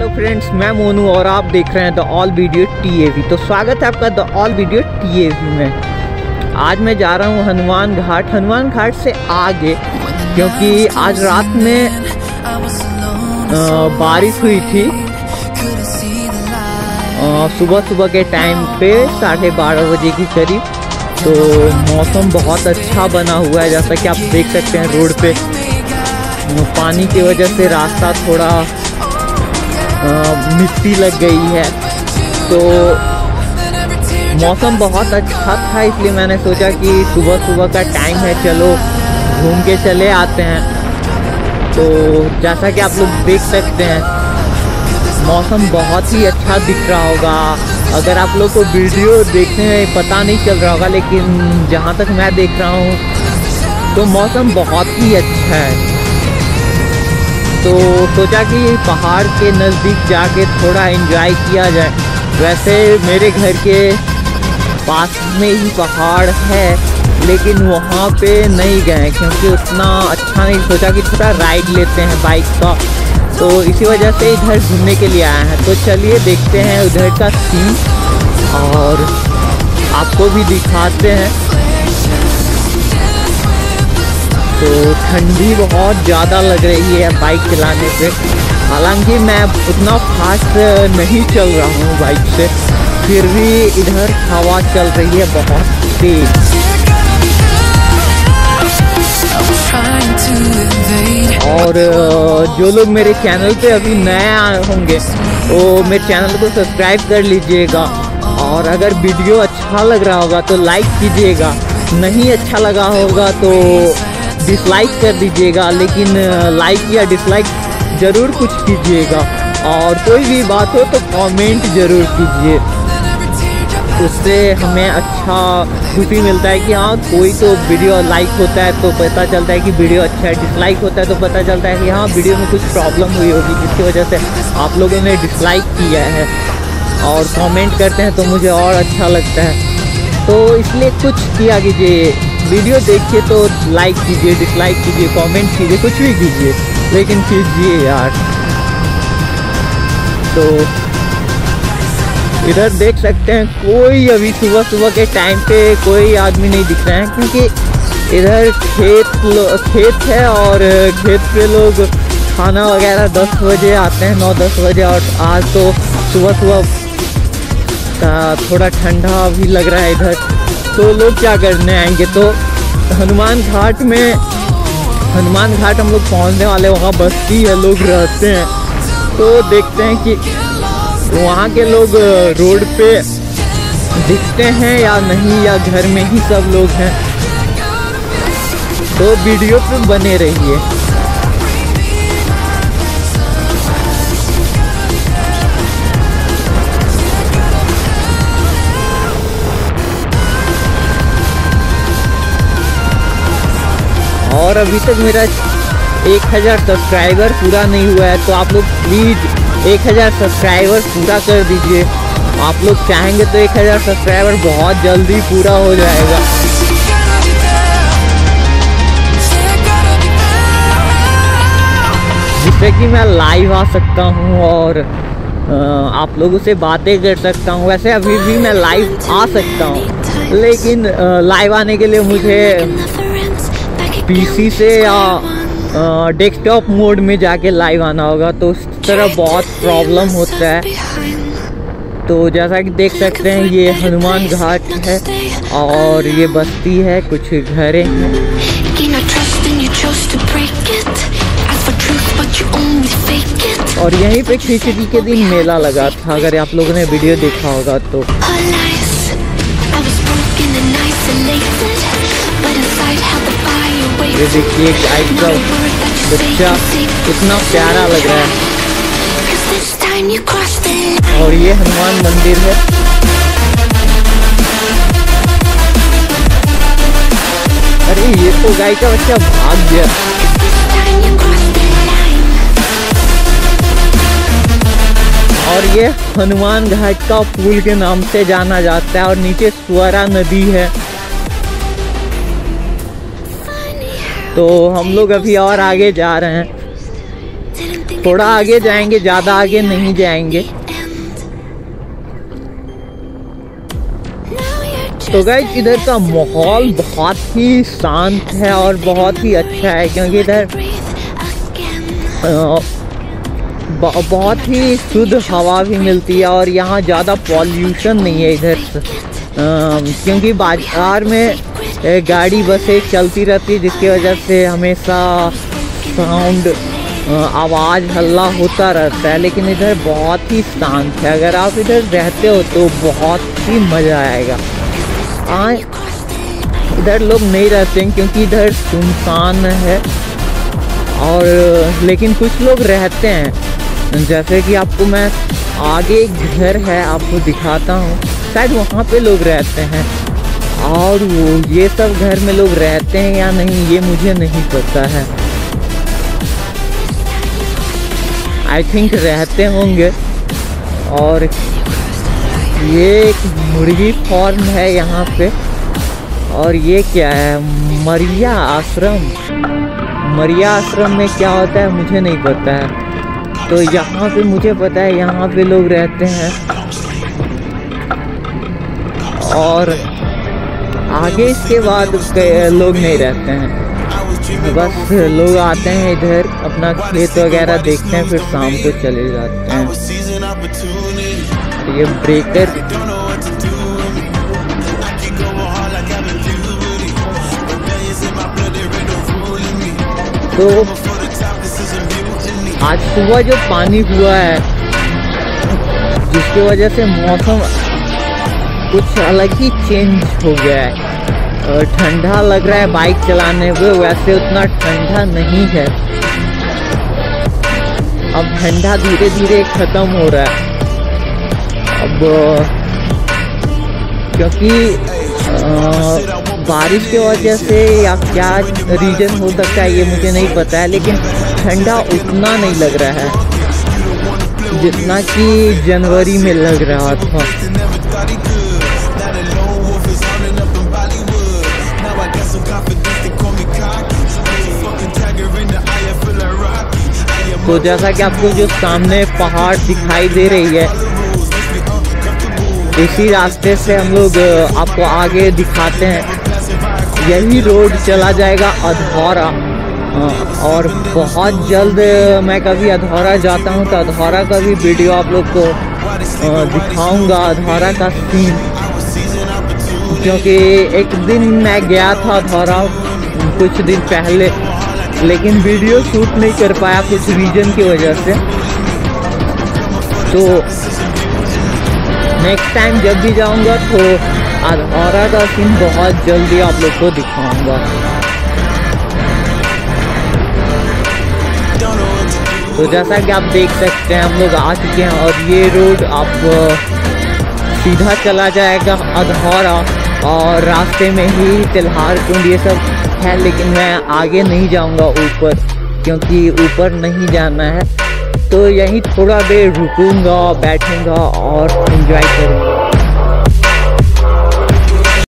Hello friends, मैं मोनू और आप देख रहे हैं द ऑल वीडियो टीएवी। तो स्वागत है आपका द ऑल वीडियो टीएवी में। आज मैं जा रहा हूँ हनुमान घाट से आगे, क्योंकि आज रात में बारिश हुई थी। सुबह के टाइम पे 12:30 बजे के करीब। तो मौसम बहुत अच्छा बना हुआ है, जैसा कि आप देख सकते हैं। रोड पे पानी की वजह से रास्ता थोड़ा मिट्टी लग गई है, तो मौसम बहुत अच्छा था। इसलिए मैंने सोचा कि सुबह का टाइम है, चलो घूम के चले आते हैं। तो जैसा कि आप लोग देख सकते हैं, मौसम बहुत ही अच्छा दिख रहा होगा। अगर आप लोग को वीडियो देखने में पता नहीं चल रहा होगा, लेकिन जहाँ तक मैं देख रहा हूँ तो मौसम बहुत ही अच्छा है। तो सोचा कि पहाड़ के नज़दीक जाके थोड़ा एंजॉय किया जाए। वैसे मेरे घर के पास में ही पहाड़ है, लेकिन वहाँ पे नहीं गए क्योंकि उतना अच्छा नहीं। सोचा कि थोड़ा राइड लेते हैं बाइक का, तो इसी वजह से इधर घूमने के लिए आए हैं। तो चलिए देखते हैं उधर का सीन और आपको भी दिखाते हैं। तो ठंडी बहुत ज़्यादा लग रही है बाइक चलाने पे। हालांकि मैं उतना फास्ट नहीं चल रहा हूँ बाइक से, फिर भी इधर हवा चल रही है बहुत तेज। और जो लोग मेरे चैनल पे अभी नए आए होंगे तो मेरे चैनल को सब्सक्राइब कर लीजिएगा। और अगर वीडियो अच्छा लग रहा होगा तो लाइक कीजिएगा, नहीं अच्छा लगा होगा तो डिसलाइक कर दीजिएगा। लेकिन लाइक या डिसलाइक ज़रूर कुछ कीजिएगा, और कोई भी बात हो तो कमेंट ज़रूर कीजिए। उससे हमें अच्छा खुशी मिलता है कि हाँ, कोई तो वीडियो लाइक होता है तो पता चलता है कि वीडियो अच्छा है, डिसलाइक होता है तो पता चलता है कि हाँ, वीडियो में कुछ प्रॉब्लम हुई होगी जिसकी वजह से आप लोगों ने डिसलाइक किया है। और कमेंट करते हैं तो मुझे और अच्छा लगता है। तो इसलिए कुछ किया कीजिए, वीडियो देखिए तो लाइक कीजिए, डिसलाइक कीजिए, कमेंट कीजिए, कुछ भी कीजिए, लेकिन कीजिए यार। तो इधर देख सकते हैं कोई अभी सुबह के टाइम पे कोई आदमी नहीं दिख रहा है, क्योंकि इधर खेत है और खेत पे लोग खाना वगैरह 10 बजे आते हैं, 9-10 बजे। और आज तो सुबह थोड़ा ठंडा भी लग रहा है इधर, तो लोग क्या करने आएंगे। तो हनुमान घाट हम लोग पहुंचने वाले। वहाँ बस्ती है, लोग रहते हैं। तो देखते हैं कि वहाँ के लोग रोड पे दिखते हैं या नहीं, या घर में ही सब लोग हैं। तो वीडियो पे बने रहिए। और अभी तक मेरा 1000 सब्सक्राइबर पूरा नहीं हुआ है, तो आप लोग प्लीज़ 1000 सब्सक्राइबर पूरा कर दीजिए। आप लोग चाहेंगे तो 1000 सब्सक्राइबर बहुत जल्दी पूरा हो जाएगा। जिससे कि मैं लाइव आ सकता हूँ और आप लोगों से बातें कर सकता हूँ। वैसे अभी भी मैं लाइव आ सकता हूँ, लेकिन लाइव आने के लिए मुझे पीसी से या डेस्कटॉप मोड में जाके लाइव आना होगा, तो उस तरह बहुत प्रॉब्लम होता है। तो जैसा कि देख सकते हैं, ये हनुमान घाट है और ये बस्ती है, कुछ घरें हैं। और यहीं पे खिचड़ी के दिन मेला लगा था, अगर आप लोगों ने वीडियो देखा होगा तो। ये देखिए गाइस का बच्चा कितना प्यारा लग रहा है। और ये हनुमान मंदिर है। अरे ये तो गाय का बच्चा भाग गया। और ये हनुमान घाट का पुल के नाम से जाना जाता है, और नीचे स्वरा नदी है। तो हम लोग अभी और आगे जा रहे हैं। थोड़ा आगे जाएंगे, ज़्यादा आगे नहीं जाएंगे। तो गाइस इधर का माहौल बहुत ही शांत है और बहुत ही अच्छा है, क्योंकि इधर बहुत ही शुद्ध हवा भी मिलती है और यहाँ ज़्यादा पॉल्यूशन नहीं है इधर। क्योंकि बाजार में गाड़ी बसें चलती रहती है, जिसकी वजह से हमेशा साउंड आवाज़ हल्ला होता रहता है। लेकिन इधर बहुत ही शांत है, अगर आप इधर रहते हो तो बहुत ही मज़ा आएगा। इधर लोग नहीं रहते हैं क्योंकि इधर सुनसान है, और लेकिन कुछ लोग रहते हैं। जैसे कि आपको मैं आगे एक घर है आपको दिखाता हूँ, शायद वहाँ पे लोग रहते हैं। और वो ये सब घर में लोग रहते हैं या नहीं ये मुझे नहीं पता है, आई थिंक रहते होंगे। और ये एक मुर्गी फार्म है यहाँ पे। और ये क्या है, मरिया आश्रम। मरिया आश्रम में क्या होता है मुझे नहीं पता है। तो यहाँ पे मुझे पता है यहाँ पे लोग रहते हैं। और आगे इसके बाद लोग नहीं रहते हैं, बस लोग आते हैं इधर अपना खेत वगैरह देखते हैं, फिर शाम को चले जाते हैं। ये ब्रेकर तो आज सुबह जो पानी हुआ है जिसकी वजह से मौसम कुछ अलग ही चेंज हो गया है। ठंडा लग रहा है बाइक चलाने में, वैसे उतना ठंडा नहीं है। अब ठंडा धीरे धीरे खत्म हो रहा है। अब क्योंकि बारिश की वजह से या क्या रीजन हो सकता है ये मुझे नहीं पता है, लेकिन ठंडा उतना नहीं लग रहा है जितना कि जनवरी में लग रहा था। तो जैसा कि आपको जो सामने पहाड़ दिखाई दे रही है, इसी रास्ते से हम लोग आपको आगे दिखाते हैं। यही रोड चला जाएगा अधौरा, और बहुत जल्द मैं कभी अधौरा जाता हूँ तो अधौरा का भी वीडियो आप लोग को दिखाऊंगा, अधौरा का सीन। क्योंकि एक दिन मैं गया था अधौरा कुछ दिन पहले, लेकिन वीडियो शूट नहीं कर पाया कुछ रीजन की वजह से। तो नेक्स्ट टाइम जब भी जाऊंगा तो अधौरा का सीन बहुत जल्दी आप लोग को दिखाऊंगा। तो जैसा कि आप देख सकते हैं हम लोग आ चुके हैं, और ये रोड आप सीधा चला जाएगा अधौरा, और रास्ते में ही तिल्हार कुंड ये सब है। लेकिन मैं आगे नहीं जाऊंगा ऊपर, क्योंकि ऊपर नहीं जाना है। तो यहीं थोड़ा देर रुकूंगा, बैठूंगा और एंजॉय करूंगा।